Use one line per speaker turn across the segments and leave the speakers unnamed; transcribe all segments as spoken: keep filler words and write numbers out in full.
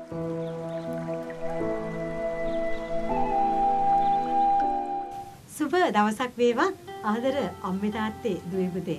සුබ දවසක් වේවා ආදර අම්මේ තාත්තේ දුවේ පුතේ.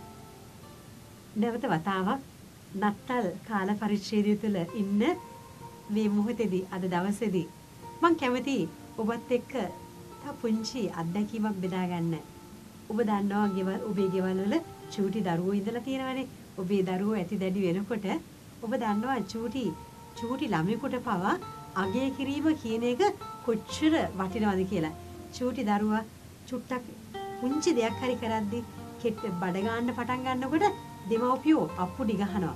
නැවත වතාවක් නත්තල් කාල පරිච්ඡේදය තුළ ඉන්න මේ මොහොතේදී අද දවසේදී මම කැමති ඔබත් එක්ක තා පුංචි අත්දැකීමක් බෙදා ගන්න. ඔබ දන්නවා ගෙවල් ඔබේ ගෙවල් වල චූටි දරුවෝ ඉඳලා තියෙනවානේ. ඔබේ දරුවෝ ඇති දැඩි වෙනකොට ඔබ දන්නවා චූටි චූටි ළමයෙකුට පවා අගය කිරීම කියන එක කොච්චර වටිනවද කියලා. චූටි දරුවා චුට්ටක් පුංචි දෙයක් හරි කරද්දි කෙට් බඩ ගන්න පටන් ගන්නකොට දෙමව්පියෝ අප්පුඩි ගහනවා.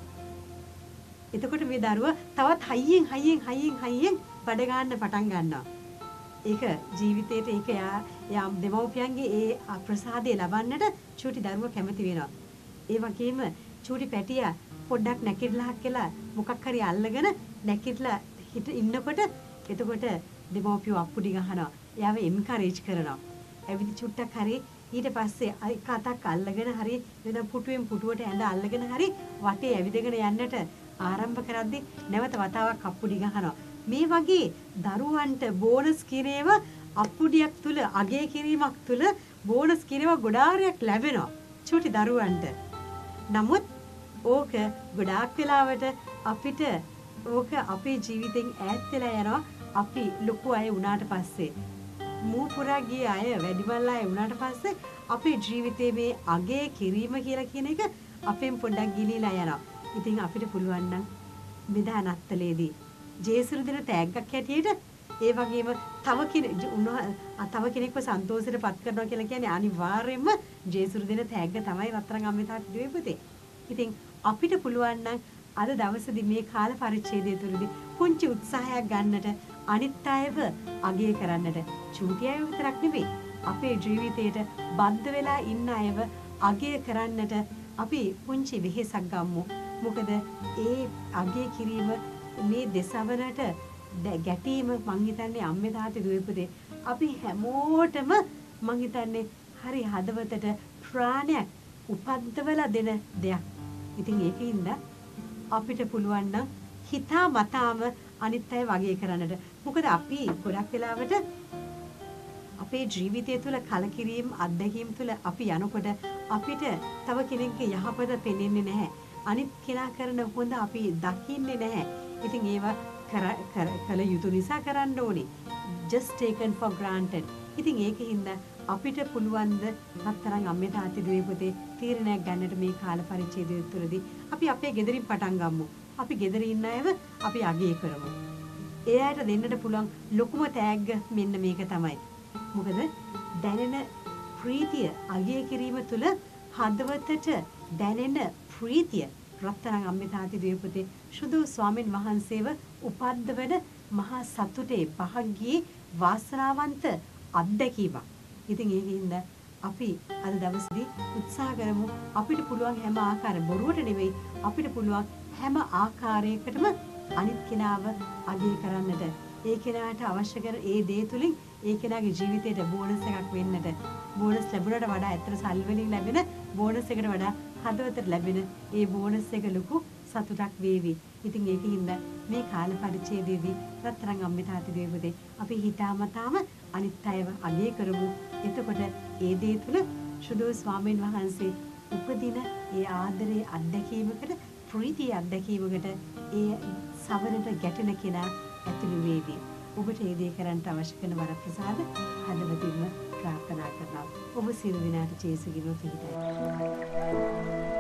එතකොට මේ දරුවා තවත් හයියෙන් හයියෙන් හයියෙන් හයියෙන් බඩ ගන්න පටන් ගන්නවා. ඒක ජීවිතේට ඒක යා දෙමව්පියන්ගේ ඒ ප්‍රසාදය ලබන්නට චූටි දරුවා කැමති වෙනවා. ඒ වගේම චූටි පැටියා පොඩ්ඩක් නැකිట్లా කියලා මොකක් හරි අල්ලගෙන නැකිట్లా හිට ඉන්නකොට එතකොට දෙමව්පියෝ අප්පුඩි ගහනවා. එයාව එන්කරේජ් කරනවා. ඇවිදි චුට්ටක් හරි ඊට පස්සේ එක අතක් අල්ලගෙන හරි වෙන පුටුවෙන් පුටුවට ඇඳ අල්ලගෙන හරි වටේ ඇවිදගෙන යන්නට ආරම්භ කරද්දී නැවත වතාවක් අප්පුඩි ගහනවා. මේ වගේ දරුවන්ට බෝනස් කිරීම අප්පුඩියක් තුල අගය කිරීමක් තුල බෝනස් කිරීම ගොඩාරියක් ලැබෙනවා චූටි දරුවන්ට. නමුත් ඕක ගොඩාක් වෙලාවට අපිට ඕක අපේ ජීවිතෙන් ඈත් වෙලා යනවා. අපි ලොකු අය වුණාට පස්සේ මූ පුරා ගිය අය වැඩිමල් අය වුණාට පස්සේ අපේ ජීවිතයේ මේ අගය කිරීම කියලා කියන එක අපෙන් පොඩ්ඩක් ගිලිලා යනවා. ඉතින් අපිට පුළුවන් නම් මෙදා නත්තලේදී ජේසුරු දෙන තෑග්ගක් හැටියට ඒ වගේම තව කෙනෙක් තව කෙනෙක්ව සන්තෝෂයට පත් කරනවා කියලා කියන්නේ අනිවාර්යයෙන්ම ජේසුරු දෙන තෑග්ග තමයි රත්තරන් අම්මේ තාත්තා දුවේ පුතේ. ඉතින් අපිට පුළුවන් නම් අද දවසේදී මේ කාල පරිච්ඡේදය තුළදී පුංචි උත්සාහයක් ගන්නට අනිත් අයව අගය කරන්නට චූටි අයව විතරක් නෙවෙයි අපේ ජීවිතේට බද්ධ වෙලා ඉන්න අයව අගය කරන්නට අපි පුංචි වෙහෙසක් ගමු. මොකද ඒ අගය කිරීම මේ දෙසවනට ගැටීම මං හිතන්නේ අම්මේ තාත්තේ දුවේ පුතේ අපි හැමෝටම මං හිතන්නේ හරි හදවතට ප්‍රාණයක් උපද්දවලා දෙන දෙයක්. ඉතින් ඒකින්ද අපිට පුළුවන් නම් හිතා මතාම අනිත් අය වගේ කරන්නට. මොකද අපි ගොඩක් වෙලාවට අපේ ජීවිතය තුළ කලකිරීම අත්දැකීම් තුළ අපි යනකොට අපිට තව කෙනෙක්ගේ යහපත පෙනෙන්නේ නැහැ. අනිත් කෙනා කරන හොඳ අපි දකින්නේ නැහැ. ඉතින් ඒවා කළ යුතු නිසා කරන්න ඕනේ. just taken for granted. ඉතින් ඒකින්ද අපිට පුළුවන් ද රත්තරන් අම්මේ තාත්තේ දුවේ පුතේ තීරණයක් ගන්නට මේ කාල පරිච්ඡේදය තුළදී අපි අපේ ගෙදරින් පටන් ගමු. අපි ගෙදර ඉන්න අයව අපි අගය කරමු. ඒ අයට දෙන්නට පුළුවන් ලොකුම තෑග්ග මෙන්න මේක තමයි. මොකද දැනෙන ප්‍රීතිය අගය කිරීම තුළ හදවතට දැනෙන ප්‍රීතිය රත්තරන් අම්මේ තාත්තේ දුවේ පුතේ සුදු ස්වාමීන් වහන්සේව උපද්දවන මහා සතුටේ භාග්‍යයේ වාසනාවන්ත අත්දැකීමක්. ඉතින් ඒකින්ද අපි අද දවසේදී උත්සාහ කරමු අපිට පුළුවන් හැම ආකාර බොරුවට නෙවෙයි අපිට පුළුවන් හැම ආකාරයකටම අනිත් කෙනාව අගය කරන්නට. ඒ කෙනාට අවශ්‍ය කරන ඒ දේ තුලින් ඒ කෙනාගේ ජීවිතයට බෝනස් එකක් වෙන්නට. බෝනස් ලැබුණට වඩා ඇත්තට සල්ලි වලින් ලැබෙන බෝනස් එකට වඩා හදවතට ලැබෙන ඒ බෝනස් එක ලොකු සතුටක් වේවි. ඉතින් ඒකින්ද මේ කාල පරිච්ඡේදයේදී රත්තරන් අම්මේ තාත්තේ දුවේ පුතේ අපි හිතාමතාම අනිත් අයව අගය කරමු. එතකොට ඒ දේ තුල සුදු ස්වාමීන් වහන්සේ උපදින ඒ ආදරයේ අත්දැකීමකට ප්‍රීතිය අත්දැකීමකට ඒ සවනට ගැටෙන කෙනා ඇතුළු වේවි. ඔබට ඒ දේ කරන්න අවශ්‍ය කරන වරප්‍රසාද හදවතින්ම ප්‍රාර්ථනා කරනවා. ඔබ සියලු දෙනාට ජේසුගේ පිහිටයි.